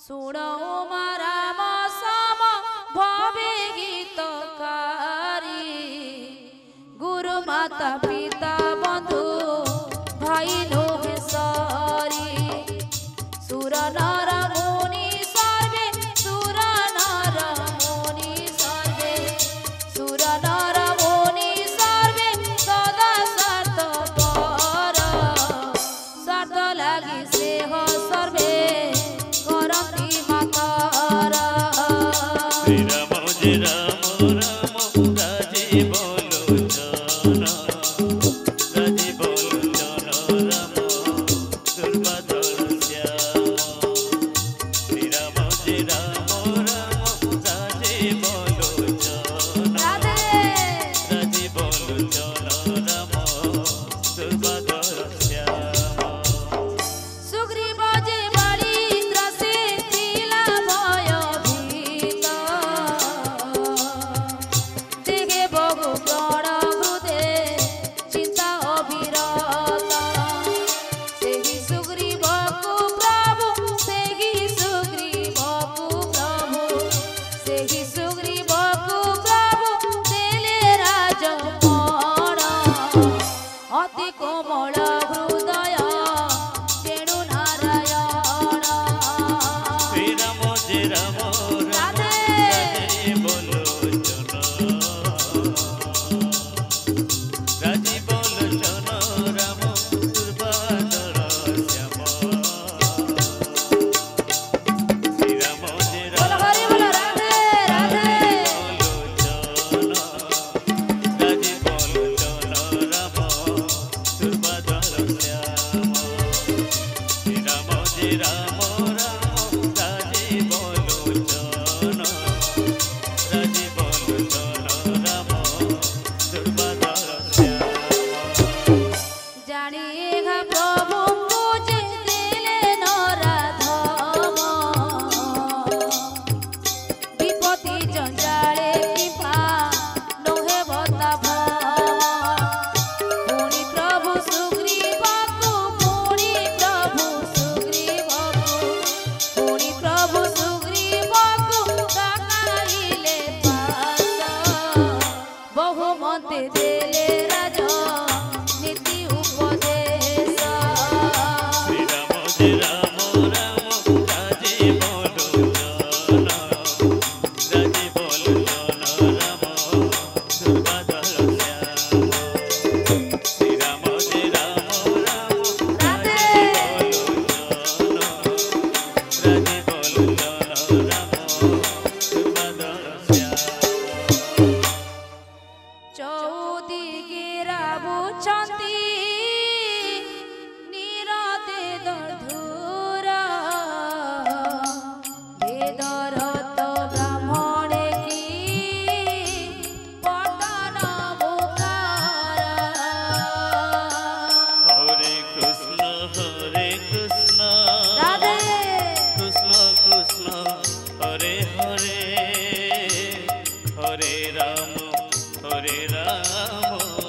सुनो राम सम भवे गीतकारी गुरु माता पिता बंधु भाई लोहे सारी सुर नर मुनि सर्वे सुर नर मुनि सर्वे सुर नर मुनि सर्वे सदा स्वार्थ पर स्वार्थ लागि स्नेह सर्वे करती मातर श्री राम जय राम राम राजे बोलो जन राजे बोलो जन राम दुर्बदल श्याम श्री राम जय राम राम राजे बोलो जन राजे बोलो जन राम दुर्बदल श्याम सुग्रीव जे बड़ी त्रसे तिला भय भीत तेगे बहु प्राण हृदय चिंता अविरत सेहि सुग्रीव को प्रभु सेहि सुग्रीव को प्रभु सेहि सुग्रीव को प्रभु देले राजपण अति कोमल हृदय तेणु नारायण श्री राम जय राम राम राजे बोलो जन राजे बोलो जन राम दुर्बदल श्याम श्री राम जय बोलो राम हरि बोलो राधे राधे बोलो जन राजे बोलो जन राम दुर्बदल श्याम श्री राम जय राम राम राजे बोलो जन राजे बोलो जन राम दुर्बदल श्याम जानिएगा प्रभु पूजे दिले नराधम विपत्ति जंजाले कृपा नोहे बता पुणी प्रभु सुग्रीव को पुणी प्रभु सुग्रीव को पुणी प्रभु सुग्रीव को डकाइले पास बहुमते देले राज नीति उपदेश श्री राम जय राम राम राजे बोलो जन राजे बोलो जन राम दुर्बदल श्याम श्री राम जय राम राम राजे बोलो जन राजे बोलो जन राम दुर्बदल श्याम चौदिगे राबुचंती निरते दधुर वेदरत ब्राह्मणे की पतन मुखार हरे कृष्ण राधे कृष्ण कृष्ण हरे हरे हरे राम